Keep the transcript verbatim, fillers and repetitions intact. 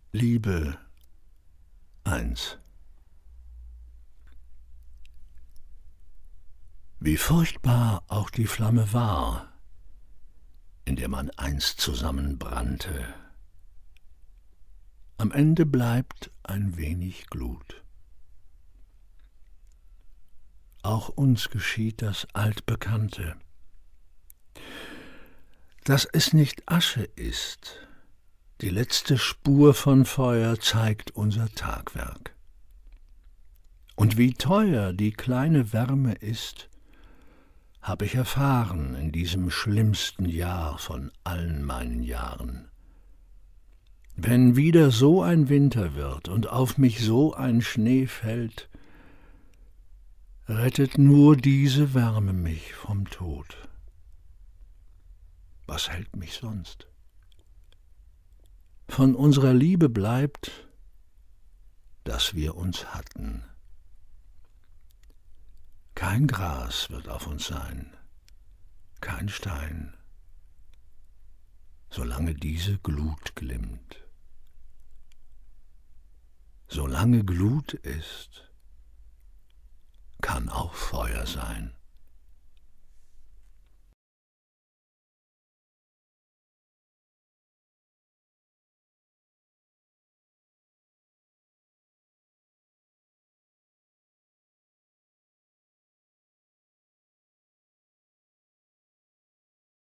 Liebe eins. Wie furchtbar auch die Flamme war, in der man einst zusammenbrannte, am Ende bleibt ein wenig Glut. Auch uns geschieht das Altbekannte, dass es nicht Asche ist. Die letzte Spur von Feuer zeigt unser Tagwerk. Und wie teuer die kleine Wärme ist, hab ich erfahren in diesem schlimmsten Jahr von allen meinen Jahren. Wenn wieder so ein Winter wird und auf mich so ein Schnee fällt, rettet nur diese Wärme mich vom Tod. Was hält mich sonst? Von unserer Liebe bleibt, dass wir uns hatten. Kein Gras wird auf uns sein, kein Stein, solange diese Glut glimmt. Solange Glut ist, kann auch Feuer sein.